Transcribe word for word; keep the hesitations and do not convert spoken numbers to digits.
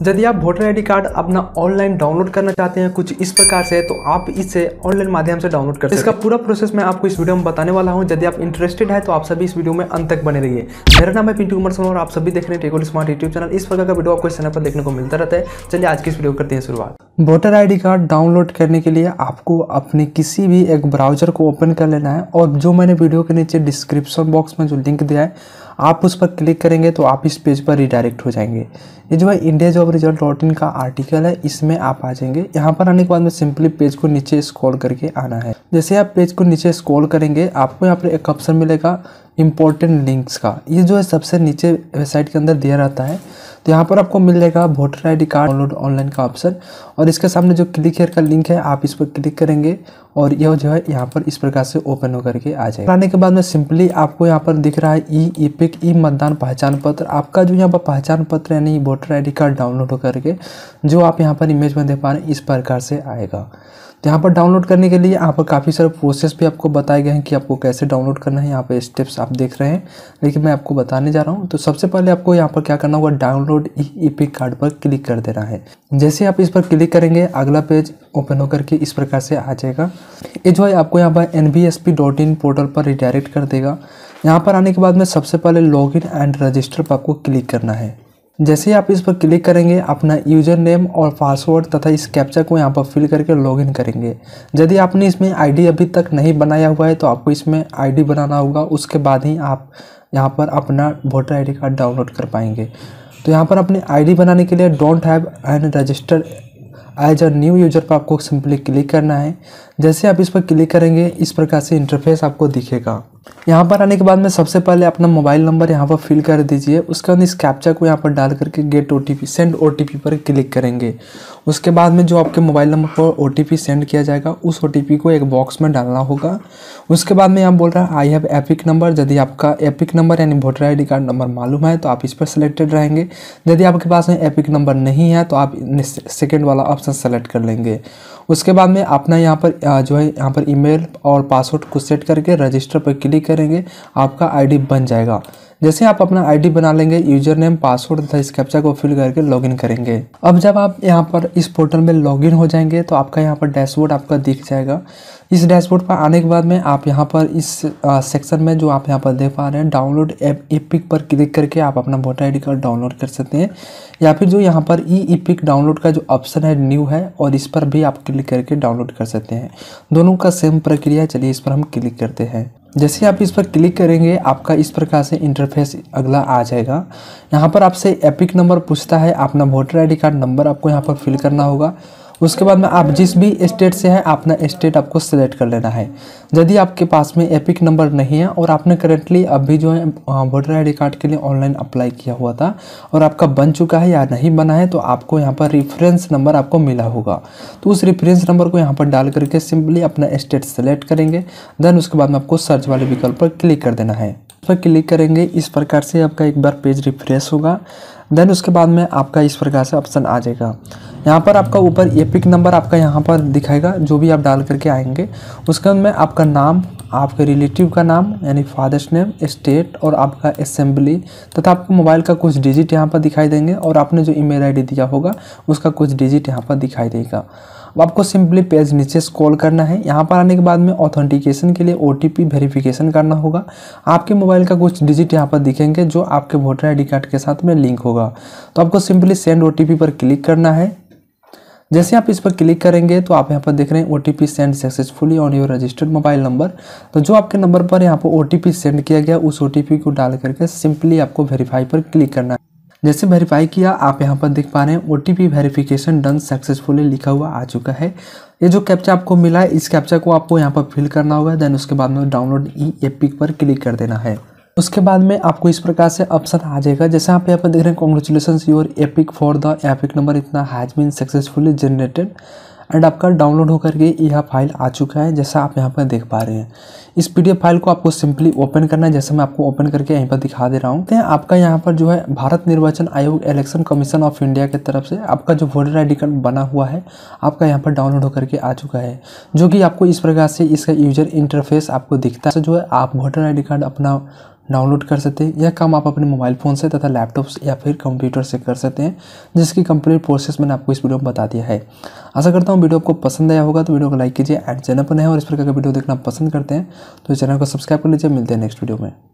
यदि आप voter ID card अपना ऑनलाइन डाउनलोड करना चाहते हैं कुछ इस प्रकार से, तो आप इसे ऑनलाइन माध्यम से डाउनलोड कर सकते हैं। इसका पूरा प्रोसेस मैं आपको इस वीडियो में बताने वाला हूं। यदि आप इंटरेस्टेड है तो आप सभी इस वीडियो में अंत तक बने रहिए। मेरा नाम है पिंटू कुमार सोनू और आप सभी देख रहे हैं टेकोल स्मार्ट यूट्यूब चैनल। इस प्रकार का वीडियो आपको इस चैनल पर देखने को मिलता रहता है। चलिए आज की इस वीडियो करते हैं शुरुआत। वोटर आईडी कार्ड डाउनलोड करने के लिए आपको अपने किसी भी एक ब्राउजर को ओपन कर लेना है और जो मैंने वीडियो के नीचे डिस्क्रिप्शन बॉक्स में जो लिंक दिया है आप उस पर क्लिक करेंगे तो आप इस पेज पर रिडायरेक्ट हो जाएंगे। ये जो है India job result dot in का आर्टिकल है, इसमें आप आ जाएंगे। यहाँ पर आने के बाद में सिंपली पेज को नीचे स्क्रॉल करके आना है। जैसे आप पेज को नीचे स्क्रॉल करेंगे आपको यहाँ पर एक ऑप्शन मिलेगा इम्पोर्टेंट लिंक्स का। ये जो है सबसे नीचे वेबसाइट के अंदर दिया रहता है। तो यहाँ पर आपको मिल जाएगा voter ID card download online का ऑप्शन और इसके सामने जो क्लिक हियर का लिंक है आप इस पर क्लिक करेंगे और यह जो है यहाँ पर इस प्रकार से ओपन होकर के आ जाएगा। आने के बाद में सिंपली आपको यहाँ पर दिख रहा है ई इपिक ई मतदान पहचान पत्र। आपका जो यहाँ पर पहचान पत्र यानी वोटर आईडी कार्ड डाउनलोड होकर के जो आप यहाँ पर इमेज में देख पा रहे हैं इस प्रकार से आएगा। तो यहाँ पर डाउनलोड करने के लिए यहाँ पर काफ़ी सारे प्रोसेस भी आपको बताए गए हैं कि आपको कैसे डाउनलोड करना है। यहाँ पे स्टेप्स आप देख रहे हैं लेकिन मैं आपको बताने जा रहा हूँ। तो सबसे पहले आपको यहाँ पर क्या करना होगा, डाउनलोड ई इपिक कार्ड पर क्लिक कर देना है। जैसे आप इस पर क्लिक करेंगे अगला पेज ओपन होकर के इस प्रकार से आ जाएगा। ये जो है आपको यहाँ पर N B S P dot in portal पर रिडायरेक्ट कर देगा। यहाँ पर आने के बाद में सबसे पहले लॉग इन एंड रजिस्टर पर आपको क्लिक करना है। जैसे ही आप इस पर क्लिक करेंगे अपना यूज़र नेम और पासवर्ड तथा इस कैप्चा को यहाँ पर फिल करके लॉगिन करेंगे। यदि आपने इसमें आईडी अभी तक नहीं बनाया हुआ है तो आपको इसमें आईडी बनाना होगा, उसके बाद ही आप यहाँ पर अपना वोटर आईडी कार्ड डाउनलोड कर पाएंगे। तो यहाँ पर अपनी आईडी बनाने के लिए don't have and register as a new user पर आपको सिंपली क्लिक करना है। जैसे आप इस पर क्लिक करेंगे इस प्रकार से इंटरफेस आपको दिखेगा। यहाँ पर आने के बाद में सबसे पहले अपना मोबाइल नंबर यहाँ पर फिल कर दीजिए। उसके बाद इस कैप्चा को यहाँ पर डाल करके गेट ओटीपी सेंड ओटीपी पर क्लिक करेंगे। उसके बाद में जो आपके मोबाइल नंबर पर ओटीपी सेंड किया जाएगा उस ओटीपी को एक बॉक्स में डालना होगा। उसके बाद में यहाँ बोल रहा है आई हैव एपिक नंबर। यदि आपका एपिक नंबर यानी voter I D card number मालूम है तो आप इस पर सिलेक्टेड रहेंगे। यदि आपके पास में एपिक नंबर नहीं है तो आप सेकेंड वाला ऑप्शन सेलेक्ट कर लेंगे। उसके बाद में अपना यहाँ पर जो है यहाँ पर ईमेल और पासवर्ड को सेट करके रजिस्टर पर क्लिक करेंगे, आपका आईडी बन जाएगा। जैसे आप अपना आईडी बना लेंगे यूजर नेम पासवर्ड तथा इस कैप्चा को फिल करके लॉगिन करेंगे। अब जब आप यहाँ पर इस पोर्टल में लॉगिन हो जाएंगे तो आपका यहाँ पर डैशबोर्ड आपका दिख जाएगा। इस डैशबोर्ड पर आने के बाद में आप यहाँ पर इस आ, सेक्शन में जो आप यहाँ पर देख पा रहे हैं डाउनलोड इपिक पर क्लिक करके आप अपना वोटर आईडी कार्ड डाउनलोड कर सकते हैं, या फिर जो यहाँ पर ई इपिक डाउनलोड का जो ऑप्शन है न्यू है और इस पर भी आप क्लिक करके डाउनलोड कर सकते हैं। दोनों का सेम प्रक्रिया। चलिए इस पर हम क्लिक करते हैं। जैसे आप इस पर क्लिक करेंगे आपका इस प्रकार से इंटरफेस अगला आ जाएगा। यहाँ पर आपसे एपिक नंबर पूछता है, अपना वोटर आईडी कार्ड नंबर आपको यहाँ पर फिल करना होगा। उसके बाद में आप जिस भी स्टेट से हैं अपना स्टेट आपको सेलेक्ट कर लेना है। यदि आपके पास में एपिक नंबर नहीं है और आपने करेंटली अभी जो है वोटर आईडी कार्ड के लिए ऑनलाइन अप्लाई किया हुआ था और आपका बन चुका है या नहीं बना है तो आपको यहाँ पर रेफरेंस नंबर आपको मिला होगा। तो उस रेफरेंस नंबर को यहाँ पर डाल करके सिंपली अपना स्टेट सेलेक्ट करेंगे। देन उसके बाद में आपको सर्च वाले विकल्प पर क्लिक कर देना है। उस पर क्लिक करेंगे इस प्रकार से आपका एक बार पेज रिफ्रेश होगा। देन उसके बाद में आपका इस प्रकार से ऑप्शन आ जाएगा। यहाँ पर आपका ऊपर एपिक नंबर आपका यहाँ पर दिखाएगा जो भी आप डाल करके आएंगे। उसके बाद में आपका नाम, आपके रिलेटिव का नाम यानी फादर्स नेम, स्टेट और आपका असेंबली तथा आपको मोबाइल का कुछ डिजिट यहाँ पर दिखाई देंगे और आपने जो ईमेल आईडी दिया होगा उसका कुछ डिजिट यहाँ पर दिखाई देगा। अब आपको सिंपली पेज नीचे स्क्रॉल करना है। यहाँ पर आने के बाद में ऑथेंटिकेशन के लिए ओटीपी वेरिफिकेशन करना होगा। आपके मोबाइल का कुछ डिजिट यहाँ पर दिखेंगे जो आपके वोटर आईडी कार्ड के साथ में लिंक होगा। तो आपको सिंपली सेंड ओटीपी पर क्लिक करना है। जैसे आप इस पर क्लिक करेंगे तो आप यहाँ पर देख रहे हैं OTP send successfully on your registered mobile number. तो जो आपके नंबर पर यहाँ पर ओटीपी सेंड किया गया उस ओटीपी को डाल करके सिंपली आपको वेरीफाई पर क्लिक करना है। जैसे वेरीफाई किया आप यहाँ पर देख पा रहे हैं ओटीपी वेरिफिकेशन डन सक्सेसफुली लिखा हुआ आ चुका है। ये जो कैप्चा आपको मिला है इस कैप्चा को आपको यहाँ पर फिल करना होगा। देन उसके बाद में डाउनलोड ई एपिक पर क्लिक कर देना है। उसके बाद में आपको इस प्रकार से ऑप्शन आ जाएगा। जैसे आप यहाँ पर देख रहे हैं congratulations your EPIC for the EPIC number इतना has been successfully generated and आपका डाउनलोड होकर के यह फाइल आ चुका है जैसा आप यहाँ पर देख पा रहे हैं। इस पीडीएफ फाइल को आपको सिंपली ओपन करना है जैसे मैं आपको ओपन करके यहीं पर दिखा दे रहा हूँ। तो आपका यहाँ पर जो है भारत निर्वाचन आयोग इलेक्शन कमीशन ऑफ इंडिया की तरफ से आपका जो वोटर आई डी कार्ड बना हुआ है आपका यहाँ पर डाउनलोड होकर के आ चुका है, जो कि आपको इस प्रकार से इसका यूजर इंटरफेस आपको दिखता है। जो है आप वोटर आई डी कार्ड अपना डाउनलोड कर सकते हैं। यह काम आप अपने मोबाइल फ़ोन से तथा लैपटॉप से या फिर कंप्यूटर से कर सकते हैं, जिसकी कंप्लीट प्रोसेस मैंने आपको इस वीडियो में बता दिया है। आशा करता हूँ वीडियो आपको पसंद आया होगा, तो वीडियो को लाइक कीजिए। एंड चैनल पर नए हैं और इस प्रकार का वीडियो देखना पसंद करते हैं तो चैनल को सब्सक्राइब कर लीजिए। मिलते हैं नेक्स्ट वीडियो में।